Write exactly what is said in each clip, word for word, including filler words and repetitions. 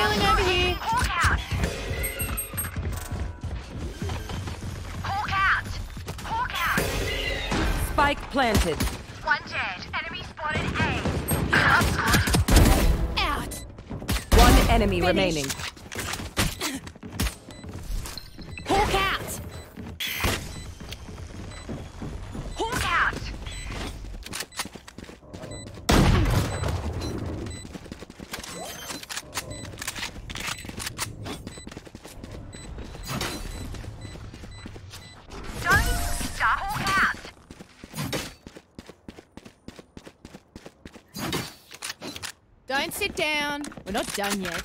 Healing over here. Hawk out. Hawk out. Hawk out. Spike planted. One dead. Enemy spotted A. Up, squad. Out. One enemy Finish. remaining. Hawk out. Hawk out. Don't stop. Hawk out. Don't sit down. We're not done yet.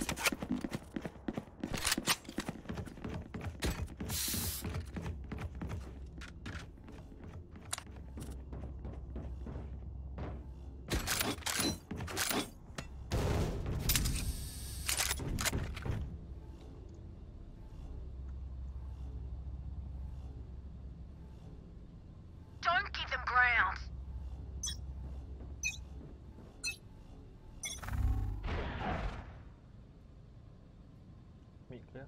Don't give them ground. Mid clear.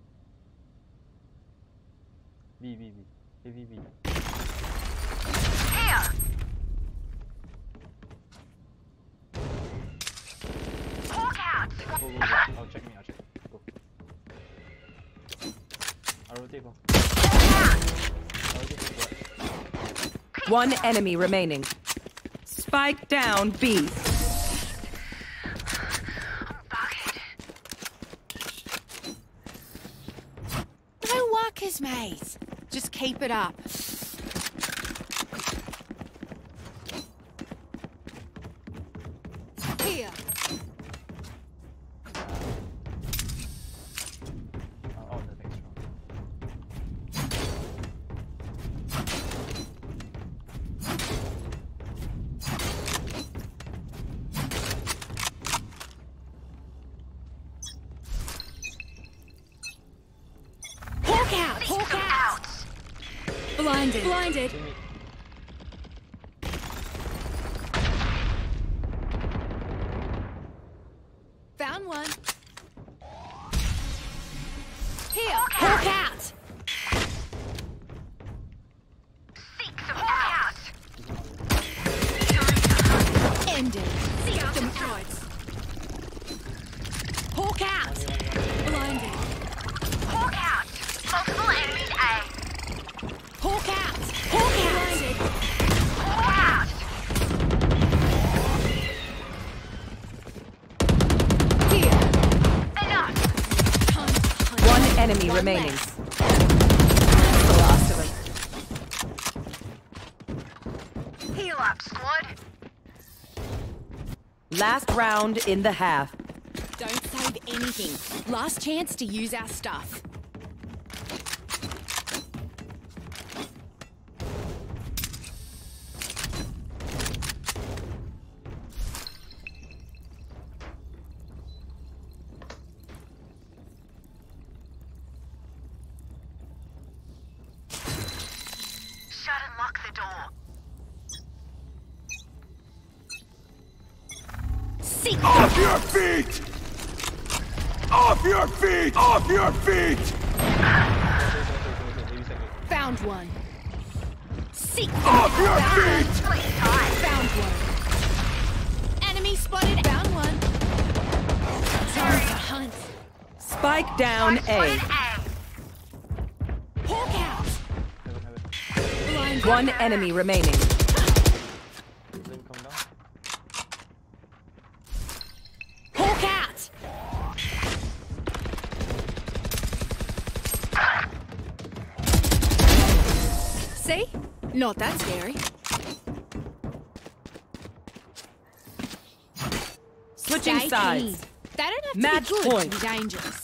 B, B, B. A, B, B. Here. Hawk out. Go, go, go. I'll check me, I'll check. Go. I'll rotate, go. I'll rotate, go. One enemy remaining. Spike down B. No workers, mate. Just keep it up. Here. Uh, oh, the next round. Hawk out. Hawk out. Blinded. Blinded. Give me. Found one. Here. Hawk out. Seek some out. Ended. System deployed. Hawk out. Blinded. Hawk out. Multiple enemies A. Hawk out. Hawk out. Blinded. Hawk out. Here. Enough. Hunt. Hunt. One enemy One remaining. less. That's the last of them. Heal up, squad. Last round in the half. Don't save anything. Last chance to use our stuff. Shut and lock the door. Seek. Off your feet! Off your feet! Off your feet! Found one. Seek. Off your Found one. feet! Please die. Found one. Enemy spotted. Found one. Time to hunt. Spike down A. Hawk out. Blind. One enemy remaining. Lane come down. Hawk out. See? Not that scary. Switching Stay sides. keen. They don't have Match to be good point. to be dangerous.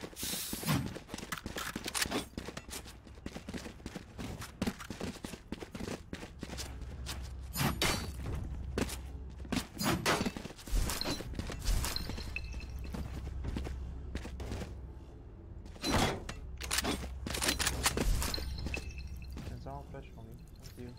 Can someone flash for me? Thank you.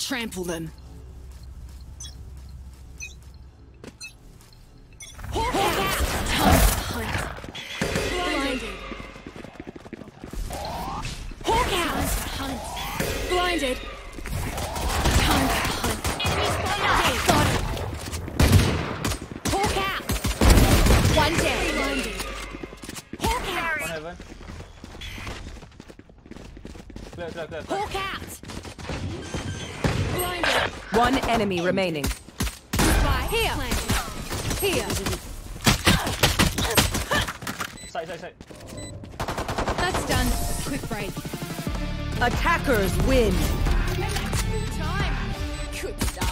Trample them. Hawk out! Time to hunt. Blinded. Hawk out! Hunt. Blinded. Time to hunt. Enemy spotted. Got it. Hawk out. One down. Blinded. Hawk out. One heaven. Clear, clear, clear. Hawk out. Blinded. One enemy remaining. Spy. Here. Here. Side, side, side. That's done. Quick break. Attackers win. Time. Good stuff.